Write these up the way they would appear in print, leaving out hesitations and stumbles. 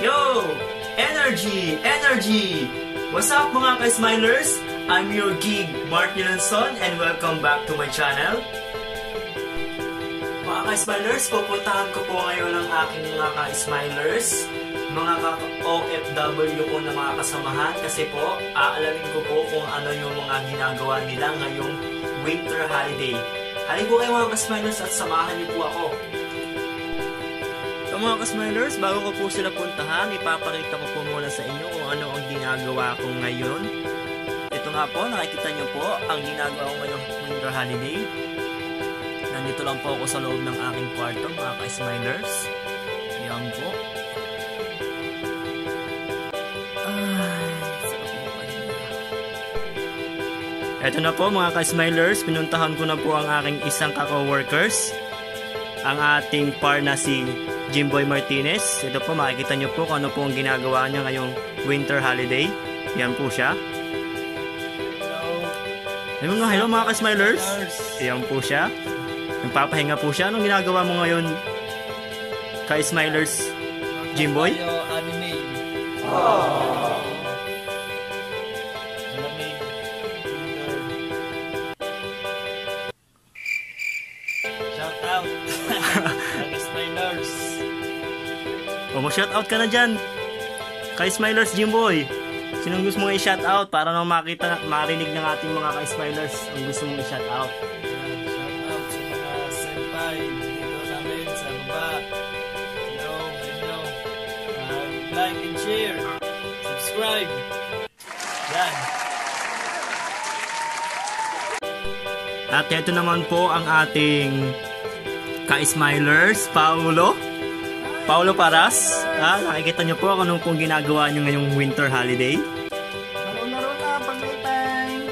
Yo! Energy! Energy! What's up mga ka-smilers? I'm your gig, Mark Nilanson, and welcome back to my channel. Mga ka-smilers, pupuntahan ko po ngayon ang aking mga ka-smilers, mga ka-OFW ko na mga kasamahan, kasi po, aalamin ko po kung ano yung mga ginagawa nila ngayong winter holiday. Halika po kayo mga ka-smilers at samahan niyo po ako. So mga ka-smilers, bago ko po sila puntahan, ipapakita ko po muna sa inyo kung ano ang ginagawa ko ngayon. Ito nga po, nakikita nyo po ang ginagawa ko ngayong winter holiday. Nandito lang po ako sa loob ng aking kwarto mga ka-smilers. Ayan po. Ito na po mga ka-smilers, pinuntahan ko na po ang aking isang ka-coworkers, ang ating par na si Jimboy Martinez. Ito po, makikita nyo po kung ano po ang ginagawa niya ngayong winter holiday. Yan po siya. Hello mga ka-smilers. Yan po siya. Nagpapahinga po siya. Anong ginagawa mo ngayon, ka-smilers, Jimboy? Anime. Shout out. Ka-smilers. Mag-shoutout ka na dyan, ka-smilers, Jimboy. Sinong gusto mong i-shoutout para na marinig ng ating mga ka-smilers ang gusto mong i-shoutout? Shout out sa mga senpai dito namin sa baba. Hello, hello. Like and share. Subscribe. Yan. At ito naman po ang ating ka-smilers, Paulo Paras. Nakikita nyo po kung anong pong ginagawa nyo ngayong winter holiday. Laro-laro na pag may time.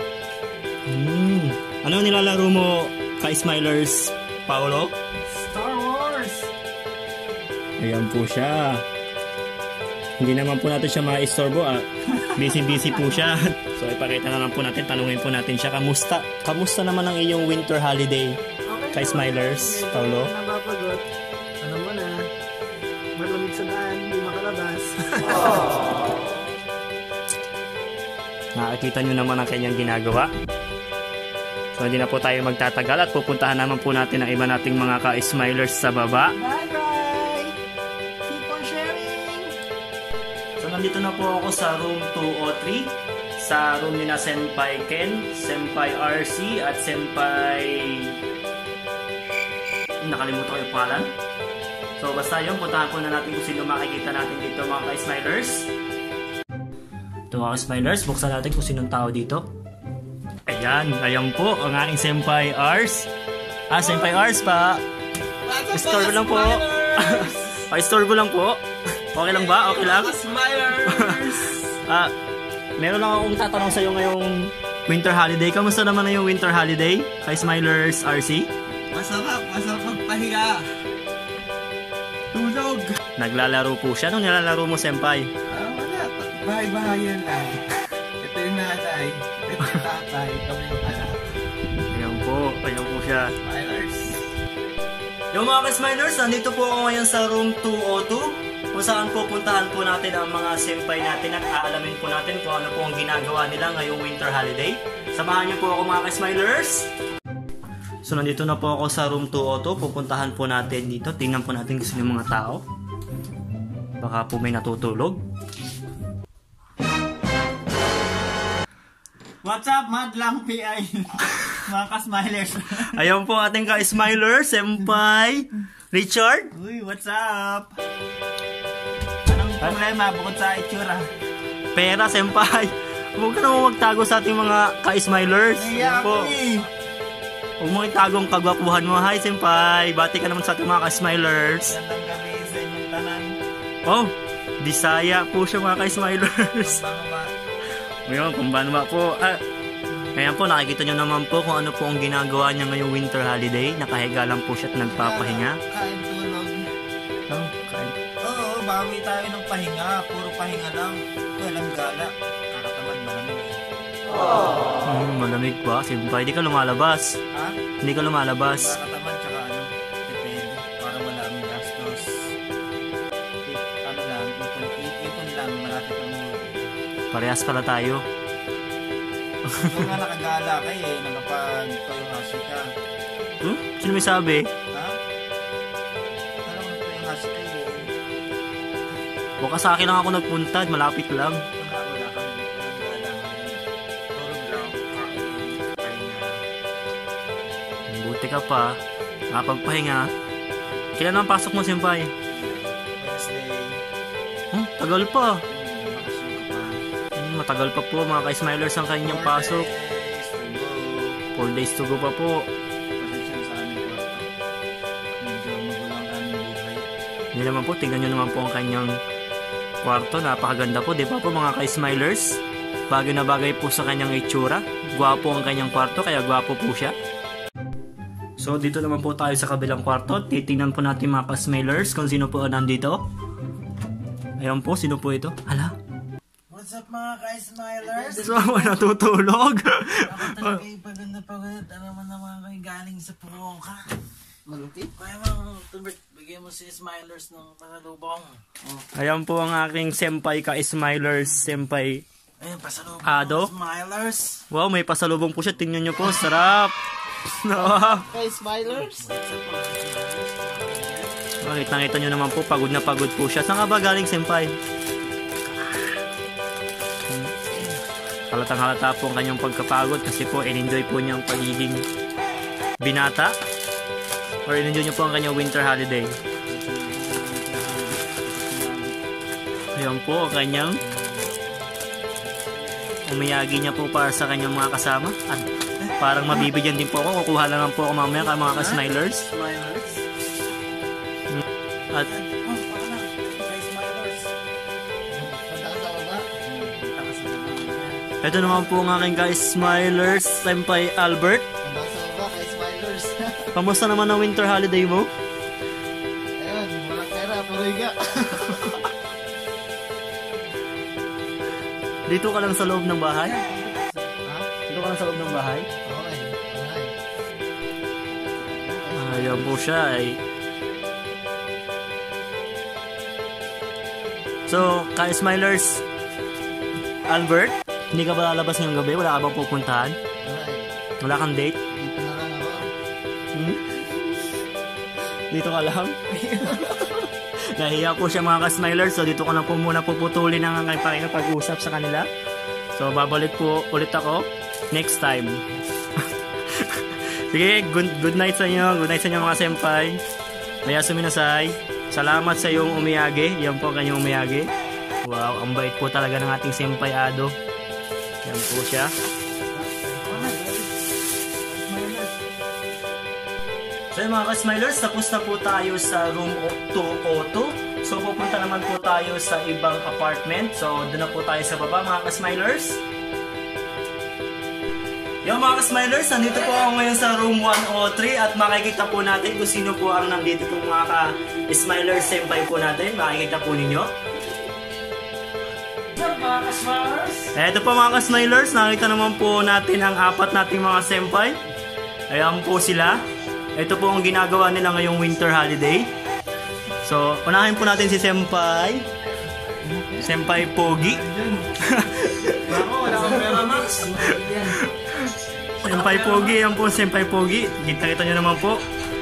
Ano nilalaro mo, ka-smilers, Paulo? Star Wars. Ayan po siya. Hindi naman po natin siya ma-istorbo. Busy po siya. So ipakita na lang po natin, tanungin po natin siya, kamusta naman ang iyong winter holiday, ka-smilers, Paulo? Nababagot. Ano mo na? Malamig sa daan, hindi makalabas. Nakakita nyo naman ang kanyang ginagawa. So hindi na po tayo magtatagal at pupuntahan naman po natin ang iba nating mga ka-smilers sa baba. Bye-bye! Keep on sharing! So nandito na po ako sa room 203, sa room ni na Senpai Ken, Senpai RC at Senpai... nakalimutan ko yung pangalan. So basta yun, puntahan po na natin kung sino makikita natin dito mga ka-smilers. Ito mga ka-smilers, buksan natin kung sinong tao dito. Ayan po ang aking Senpai Ars. Senpai Ars pa. Istorbo lang po. Istorbo lang po. Okay lang ba? Okay lang? Smilers! Meron lang akong tatanong sa'yo ngayong winter holiday. Kamusta naman na yung winter holiday? Ka-smilers RC? Masarap magpahinga. Tulog. Naglalaro po siya. Anong nilalaro mo, Senpai? Wala. Bahay-bahayan lang. Ito yung nanay. Ito yung tatay. Kami yung anak. Ayan po siya. Smilers. Yung mga ka-smilers, nandito po ako ngayon sa room 202, kung saan po puntahan po natin ang mga senpai natin at aalamin po natin kung ano po ang ginagawa nila ngayong winter holiday. Samahan niyo po ako mga ka-smilers. So nandito na po ako sa room 202, pupuntahan po natin dito, tingnan po natin kung sino yung mga tao. Baka po may natutulog. What's up, Madlang PI? Mga ka-smilers. Ayan po ating ka-smilers, Senpai Richard. Uy, what's up? Anong problema bukod sa itsura? Pera, Senpai. Huwag ka naman magtago sa ating mga ka-smilers. Naiya ako eh. Huwag mo itago ang kagwapuhan mo. Hi, Senpai. Bati ka naman sa ating mga ka-smilers. Gandang gabi sa inyong tanan. Oh, Bisaya po siya mga ka-smilers. Bango ba? Ngayon, kumbano ba po? Ngayon po, nakikita nyo naman po kung ano po ang ginagawa niya ngayong winter holiday. Nakahiga lang po siya at nagpapahinga. Kain tulog. Oh, kain. Oo, bawi tayo ng pahinga. Puro pahinga lang. Walang gala. Kakatamad malamig. Malamig ba? Senpai, di ka lumalabas. Ha? Hindi ka lumalabas. Kakatamad tsaka depende. Para wala ang gastos. Ano lang, Parehas pala tayo. Kung nga nakagala ka eh, nakapag-toyohashi ka. Sino may sabi? Ha? Alam mo nagtoyohashi ka eh. Baka sa akin lang ako nagpunta, malapit lang. Wala kami nagagala ngayon. Tulog lang, kain. Buti ka pa. Nakapagpahinga. Kailan ang pasok mo, senpai? Wednesday. Tagal pa. Bakasyon ka pa. Matagal pa po mga ka-smilers ang kanyang pasok. 4 days to go pa po. Pasensya na sa aming kwarto. Medyo magulang aming buhay. Hindi naman po, tingnan nyo naman po ang kanyang kwarto. Napakaganda po, di ba po mga ka-smilers? Bagay na bagay po sa kanyang itsura. Gwapo ang kanyang kwarto, kaya gwapo po siya. So dito naman po tayo sa kabilang kwarto. Titingnan po natin mga ka-smilers kung sino po nandito. Ayan po, sino po ito? Hala? What's up mga ka-smilers? So, natutulog. Ako talaga pagod na pagod. Alam mo naman kayo galing sa Puroka. Malupit? Kaya mo, Tulbert, bigyan mo si Smilers ng pasalubong. Ayan po ang aking senpai ka-smilers, senpai Ayun, pasalubong Ado. Smilers. Wow, may pasalubong po siya. Tingnan nyo po, sarap. Ka-smilers? Nakita nyo naman po, pagod na pagod po siya. Saan ka ba galing, senpai? Halatang halata po ang kanyang pagkapagod kasi po in-enjoy po niya ang pagiging binata or in-enjoy niya po ang kanyang winter holiday. Ayan po ang kanyang umiyagi niya po para sa kanyang mga kasama at parang mabibigyan din po ako. Kukuha lang po ako mamaya ka mga ka-smilers. Smilers? At ito naman po ang aking ka-smilers, senpai Albert. Ka-smilers? Kamusta naman ang winter holiday mo? Ayun, walang pera, puriga. Dito ka lang sa loob ng bahay? Ha? Dito ka lang sa loob ng bahay? Okay, okay. Ayan po siya ay. So, ka-smilers, Albert, hindi ka ba lalabas ngayong gabi? Wala ka bang pupuntahan? Wala kang date? Dito na lang ako. Dito ka lang? Nahiya po siya mga ka-smilers, so dito ko na po muna puputulin ang aking pakikipag-usap sa kanila. So, babalik po ulit ako next time. Sige, good night sa inyo. Good night sa inyo mga senpai. Mayasumi nasai. Salamat sa iyong umiyage. Yan po ang kanyang umiyage. Wow, ang bait po talaga ng ating senpai Ado. Yan po siya. So yung mga ka-smilers, tapos na po tayo sa room 202. So pupunta naman po tayo sa ibang apartment. So doon na po tayo sa baba mga ka-smilers. Yung mga ka-smilers, nandito po ako ngayon sa room 103 at makikita po natin kung sino po ang nandito po mga ka-smilers senpai po natin. Makikita po ninyo. Mga ka-smilers? Eto po mga ka-smilers, nakita naman po natin ang apat nating mga senpai. Ayan po sila. Ito po ang ginagawa nila ngayong winter holiday. So, unahin po natin si senpai. Senpai Pogi. Ako, wala akong pera, Max. Senpai Pogi, yan po senpai Pogi. Kita-kita nyo naman po.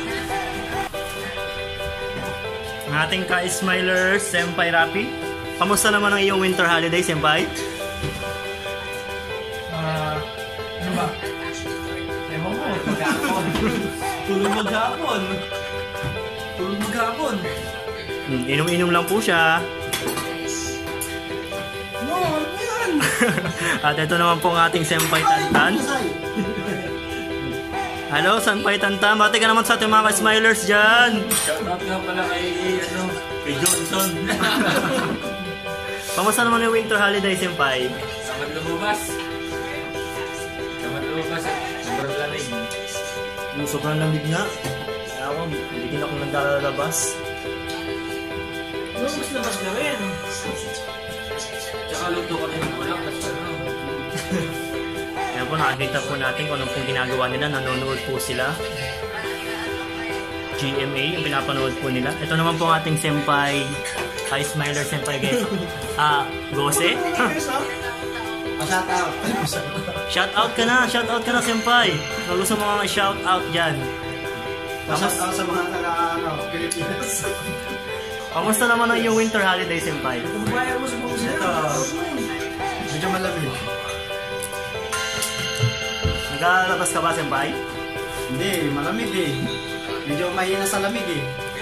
Ang ating ka-smilers, senpai Rapi. Kamusta naman ang iyong winter holiday, senpai? Ano ba? Ewan ko, maghapon. Tulog maghapon. Tulog maghapon. Inom-inom lang po siya. No, ano ba yan? At ito naman po ang ating senpai Tantan. Hello, senpai Tantan. Bati ka naman sa ating mga ka-smilers dyan. Shoutout nga pala kay Johnson. Kamusta naman yung winter holiday, senpai? Samad lumabas. Sobrang lamig. Yung sobrang lamig na. Kaya ako, hindi din ako naglalabas. Lumabas labas na rin. Tsaka luto ka rin. Wala ka sa Ayan po, nakakita po natin kung anong pong ginagawa nila. Nanonood po sila. GMA, yung pinapanood po nila. Ito naman po ang ating senpai ka-smiler Senpai guys. Gose? Shout out ka na Senpai. Kung gusto mo mga shout out dyan. Shout out sa mga Pilipinas. Kamusta naman ang iyong winter holiday Senpai? Kumabayar mo sa mga sila. Medyo malamig. Naglalabas ka ba Senpai? Hindi, malamig eh. Medyo mahina sa lamig eh.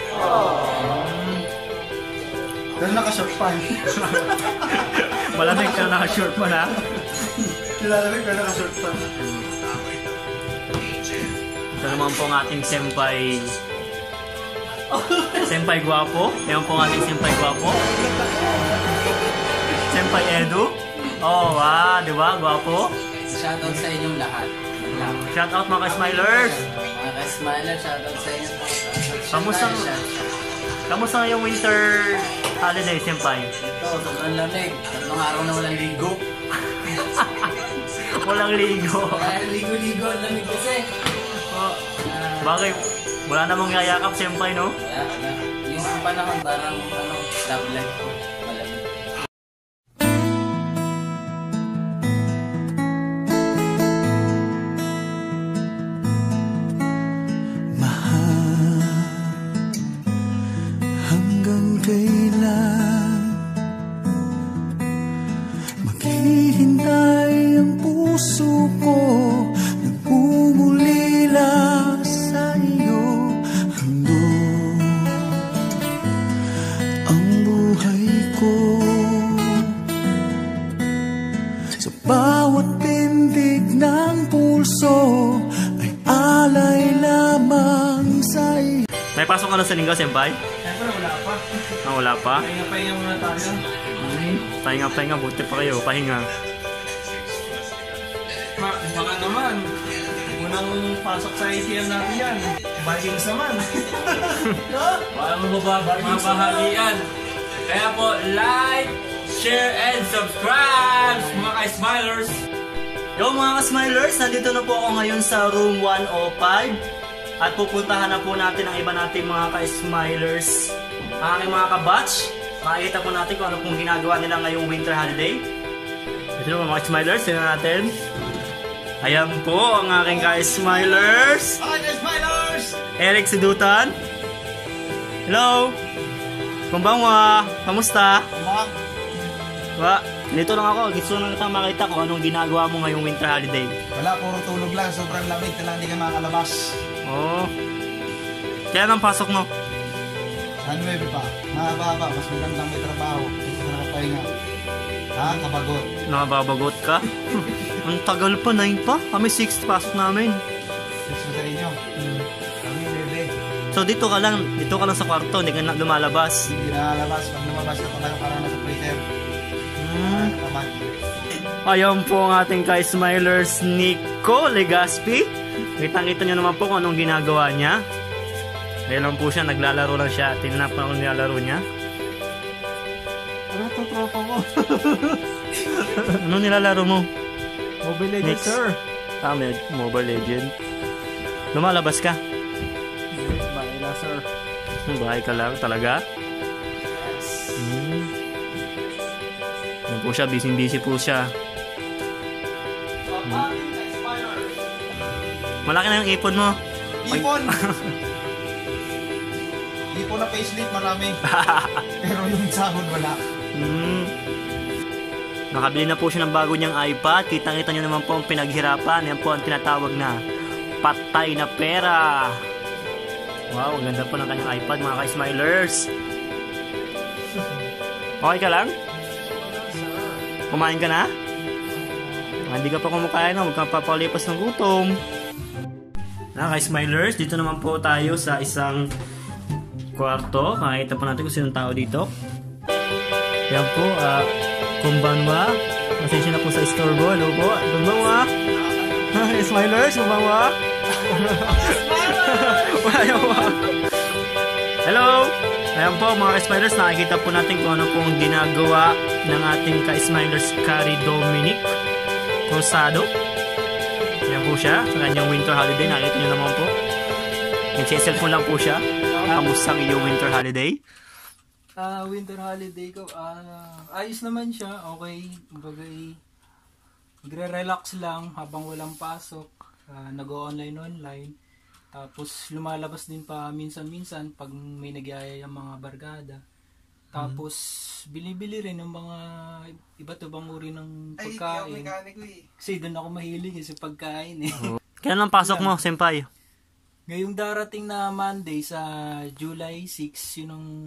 Pero naka-short pa eh. Malamig ka naka-short pa na? Nilalamig pero naka-short pa. Ito naman po ang ating Senpai. Senpai Guapo. Yan po ang ating Senpai Guapo. Senpai Edu. Oh, wow, di ba? Guapo. Shoutout sa inyong lahat. Shout out mga ka-smilers. Mga ka-smilers, shoutout sa inyo. Kamusta yung winter holiday, Senpai? Ito, sobrang lamig. 3 araw na walang ligo. Walang ligo. Kaya ligo-ligo ang lamig kasi. Bakit? Wala namang yayakap, Senpai, no? Wala. Yung panahon, parang love life ko. Malamig. Hanggang kailan maghihintay ang puso ko, nagmumulila sa iyo. Handog ang buhay ko sa bawat pintig ng pulso ay alay lamang sa iyo. May pasok ka na sa linggo, Senpai? Siyempre, wala pa. Wala pa? Pahinga muna tayo. Pahinga, buti pa kayo. Pahinga. Baka naman. Unang pasok sa ATM natin yan. Vikings naman. Parang mababahagian. Kaya po, like, share, and subscribe mga ka-smilers. Yo mga ka-smilers, nandito na po ako ngayon sa room 105. At pupuntahan na po natin ang iba nating mga ka-smilers. Ang aking mga ka-batch. Makikita po natin kung ano pong ginagawa nila ngayong winter holiday. Ito na mga ka-smilers, tignan natin. Ayan po ang aking ka-smilers. Hi, ka-smilers! Eric Sidutan. Hello! Konbanwa! Kamusta? Ba, dito lang ako. Gusto lang kita makita kung anong ginagawa mo ngayong winter holiday. Wala, puro tulog lang. Sobrang lamig na lang, hindi ka makakalabas. Oh. Kaya nang pasok mo? Sa 9 pa. Mahaba-haba. Mas magandang may trabaho. Hindi ka nakapahinga. Kabagot. Nakababagot ka? Ang tagal pa, 9 pa. Kami 6 pasok namin. Gusto sa inyo. Kami, bebe. So dito ka lang sa kwarto, hindi ka na lumalabas. Hindi nakalabas. Pag lumabas ka talaga parang nasa freezer. Naman. Ayan po ang ating ka-smilers Nico Legaspi. Kitang-kita nyo naman po kung anong ginagawa niya. Ayan lang po siya, naglalaro lang siya. Tingnan po anong nilalaro niya. Ano ito, tropa mo? Anong nilalaro mo? Mobile Legends, Next. sir. Mobile Legend. Lumalabas ka? Bahay na, sir. Bahay ka lang talaga? Ayan po siya, busy po siya. Malaki na yung ipon mo. Ipon! Ipon na facelift, marami. Pero yung sahod wala. Nakabili na po siya ng bago niyang iPad. Kitang-kita niyo naman po ang pinaghirapan. Yan po ang tinatawag na patay na pera. Wow, ang ganda po ng kanyang iPad mga ka-smilers. Okay ka lang? Kumain ka na? Hindi ka pa kumakain na, huwag kang papalipas ng gutom. Ka-smilers, dito naman po tayo sa isang kwarto. Makikita po natin kung sinong tao dito. Yan po, kumbanwa. Pasensya na po sa istorbo. Hello po, kumbanwa. Smilers, kumbanwa. Hello! Ayan po mga ka-smilers, nakikita po natin kung ano pong ginagawa ng ating ka-smilers Carrie Dominic Rosado. Ayan po siya, sa kanyang winter holiday. Nakikita nyo naman po. Nagsiselfon lang po siya. Kamusta ang iyong winter holiday? Winter holiday ko, ayos naman siya, okay. Bagay, nagre-relax lang habang walang pasok, nag-online. Tapos lumalabas din pa minsan-minsan pag may nagyayayang mga barkada. Tapos bili-bili rin ng mga iba't ibang uri ng pagkain. Kasi doon ako mahilig sa pagkain eh. Kailan ang pasok mo, senpai? Ngayong darating na Monday sa July 6, yun ang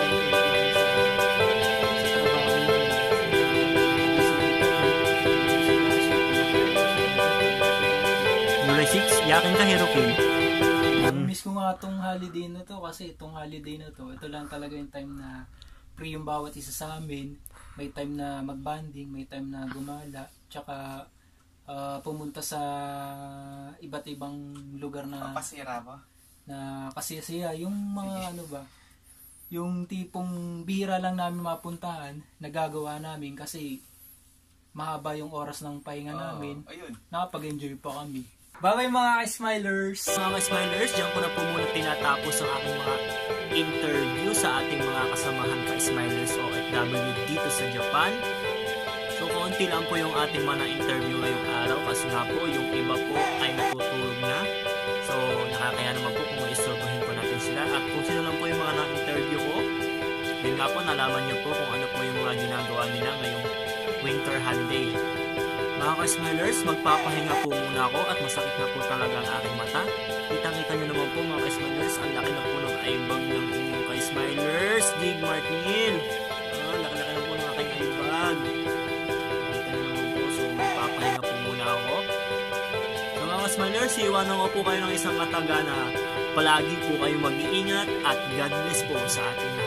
July 6, yakin ka, Hirokin. Miss ko nga itong holiday na to kasi itong holiday na to, ito lang talaga yung time na free yung bawat isa sa amin. May time na magbanding, may time na gumala, tsaka pumunta sa iba't ibang lugar na Papasira ba? na kasiyasiya, yung mga ano ba, yung tipong bihira lang namin mapuntahan, nagagawa namin kasi mahaba yung oras ng pahinga namin. Ayun. Nakapag-enjoy pa kami. Bye-bye mga ka-smilers! Mga ka-smilers, diyan ko na po muna tinatapos ang aking mga interview sa ating mga kasamahan ka-smilers OFW dito sa Japan. So, kaunti lang po yung ating mga interview ngayong araw kasi nga po, yung iba po ay natutulog na. So, nakakaya naman po kung maistorbohin po natin sila. At kung sino lang po yung mga na-interview ko, yun nga po, nalaman nyo po kung ano po yung mga ginagawa nila ngayong winter holiday. Mga ka-smilers, magpapahinga po muna ako at masakit na po talaga ang aking mata. Kitang-kita nyo naman po mga ka-smilers, ang laki na po ng eyebag ng inyong ka-smilers. Dig Martinil! Laki-laki na po ng aking eyebag. Magpapahinga po muna ako. So mga smilers, iwanan ko po kayo ng isang kataga na palagi po kayo mag-iingat at God bless po sa ating lahat.